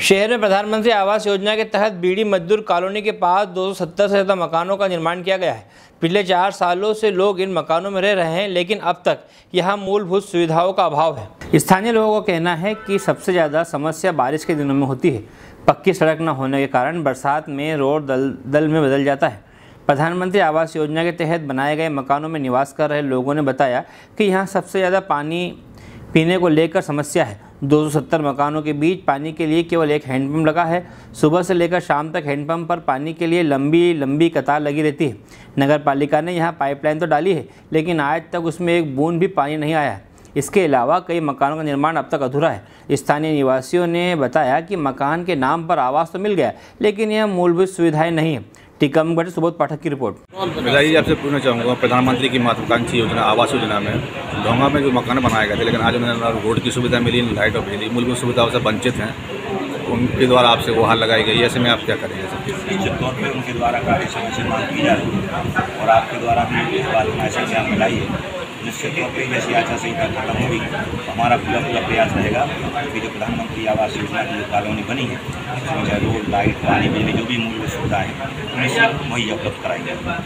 शहर में प्रधानमंत्री आवास योजना के तहत बीड़ी मजदूर कॉलोनी के पास 270 से ज़्यादा मकानों का निर्माण किया गया है। पिछले 4 सालों से लोग इन मकानों में रह रहे हैं, लेकिन अब तक यहां मूलभूत सुविधाओं का अभाव है। स्थानीय लोगों का कहना है कि सबसे ज़्यादा समस्या बारिश के दिनों में होती है। पक्की सड़क न होने के कारण बरसात में रोड दलदल में बदल जाता है। प्रधानमंत्री आवास योजना के तहत बनाए गए मकानों में निवास कर रहे लोगों ने बताया कि यहाँ सबसे ज़्यादा पानी पीने को लेकर समस्या है। 270 मकानों के बीच पानी के लिए केवल एक हैंडपंप लगा है। सुबह से लेकर शाम तक हैंडपंप पर पानी के लिए लंबी कतार लगी रहती है। नगर पालिका ने यहाँ पाइपलाइन तो डाली है, लेकिन आज तक उसमें एक बूंद भी पानी नहीं आया है। इसके अलावा कई मकानों का निर्माण अब तक अधूरा है। स्थानीय निवासियों ने बताया कि मकान के नाम पर आवास तो मिल गया, लेकिन यह मूलभूत सुविधाएं नहीं है। टीकमगढ़ सुबोध पाठक की रिपोर्ट। आपसे पूछना चाहूँगा, प्रधानमंत्री की महत्वाकांक्षी योजना आवास योजना में ढोंगा में जो मकान बनाए गए थे, लेकिन आज उन्हें रोड की सुविधा मिली, लाइट और बिजली मूलभूत सुविधाओं से वंचित हैं। उनके द्वारा आपसे गुहार लगाई गई, ऐसे में आप क्या करेंगे? निश्चित तौर पर उनके द्वारा कार्य समय से मांग की जा रही है और आपके द्वारा भी इस बात में ऐसे ध्यान मिलाई है। निश्चित तौर पर जैसी आचार संहिता खत्म होगी, हमारा पूरा प्रयास रहेगा कि जो प्रधानमंत्री आवास योजना की जो कॉलोनी बनी है, उसमें चाहे रोड, लाइट, पानी, बिजली जो भी मूलभूत सुविधाएँ उन्हें सब मुहैया उपलब्ध कराई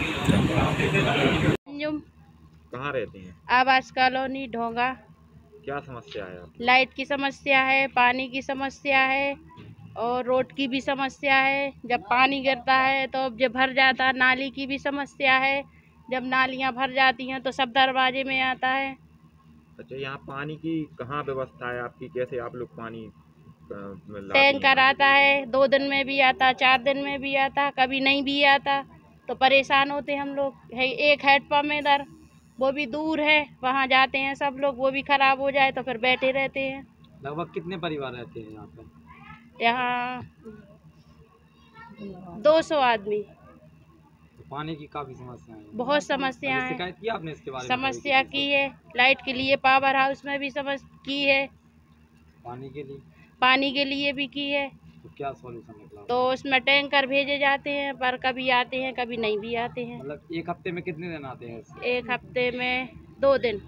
जाए। कहाँ रहती हैं? आवास कॉलोनी ढोंगा। क्या समस्या है? लाइट की समस्या है, पानी की समस्या है और रोड की भी समस्या है। जब पानी गिरता है तो जब भर जाता है, नाली की भी समस्या है। जब नालियां भर जाती हैं तो सब दरवाजे में आता है। अच्छा, यहाँ पानी की कहाँ व्यवस्था है आपकी? कैसे आप लोग पानी? टैंकर आता है, 2 दिन में भी आता, 4 दिन में भी आता, कभी नहीं भी आता, तो परेशान होते हम लोग। है एक हैंडपंप में इधर, वो भी दूर है, वहाँ जाते हैं सब लोग, वो भी खराब हो जाए तो फिर बैठे रहते हैं। लगभग कितने परिवार रहते हैं यहाँ पे? यहाँ 200 आदमी। पानी की काफी समस्या है। बहुत समस्या है। शिकायत की आपने इसके बारे में? समस्या की है, लाइट के लिए पावर हाउस में भी समस्या की है, पानी के लिए भी की है। तो क्या सॉल्यूशन निकला? तो उसमें टैंकर भेजे जाते हैं, पर कभी आते हैं कभी नहीं भी आते हैं। मतलब एक हफ्ते में कितने दिन आते हैं? एक हफ्ते में 2 दिन।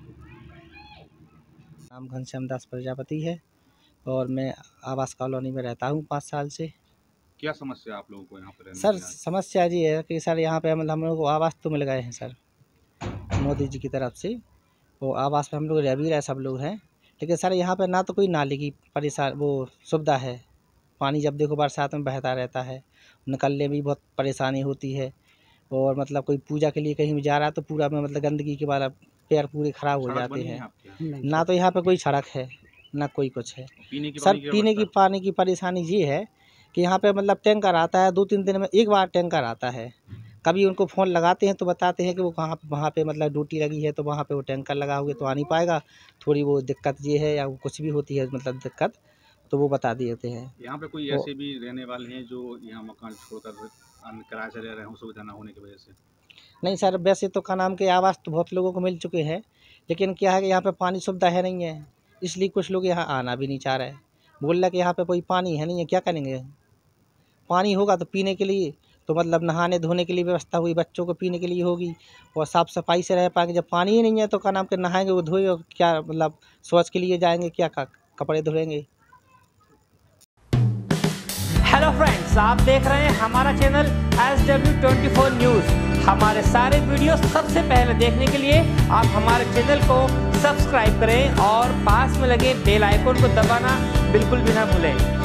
नाम घनश्याम दास प्रजापति है और मैं आवास कॉलोनी में रहता हूँ 5 साल से। क्या समस्या आप लोगों को यहाँ पर? सर समस्या जी है कि सर यहाँ पे हम लोग को आवास तो मिल गए हैं सर, मोदी जी की तरफ से। वो आवास पे हम लोग रह भी रहे सब लोग हैं, लेकिन सर यहाँ पे ना तो कोई नाली की वो सुविधा है। पानी जब देखो बरसात में बहता रहता है, निकलने में भी बहुत परेशानी होती है। और मतलब कोई पूजा के लिए कहीं भी जा रहा है तो पूरा में मतलब गंदगी के बाद पैर पूरे ख़राब हो जाते हैं। ना तो यहाँ पे कोई सड़क है ना कोई कुछ है। सर पीने की पानी की परेशानी ये है कि यहाँ पे मतलब टैंकर आता है, 2-3 दिन में एक बार टैंकर आता है। कभी उनको फ़ोन लगाते हैं तो बताते हैं कि वो वहाँ पे मतलब ड्यूटी लगी है तो वहाँ पे वो टैंकर लगा हुआ तो आ नहीं पाएगा, थोड़ी वो दिक्कत ये है या कुछ भी होती है मतलब दिक्कत तो वो बता देते हैं। यहाँ पे कोई ऐसे भी रहने वाले हैं जो यहाँ मकान छोड़कर किराए से रह रहे हैं सुविधा न होने की वजह से? नहीं सर, वैसे तो का नाम के आवास तो बहुत लोगों को मिल चुके हैं, लेकिन क्या है कि यहाँ पे पानी सुविधा है नहीं है, इसलिए कुछ लोग यहाँ आना भी नहीं चाह रहे। बोल रहे कि यहाँ पे कोई पानी है नहीं है, क्या करेंगे? पानी होगा तो पीने के लिए, तो मतलब नहाने धोने के लिए व्यवस्था हुई, बच्चों को पीने के लिए होगी और साफ़ सफाई से रह पाएंगे। जब पानी ही नहीं है तो का नाम के नहाएंगे वो धोए, क्या मतलब शौच के लिए जाएंगे, क्या कपड़े धोएंगे? हेलो फ्रेंड्स, आप देख रहे हैं हमारा चैनल SW24 न्यूज़। हमारे सारे वीडियो सबसे पहले देखने के लिए आप हमारे चैनल को सब्सक्राइब करें और पास में लगे बेल आइकन को दबाना बिल्कुल भी ना भूलें।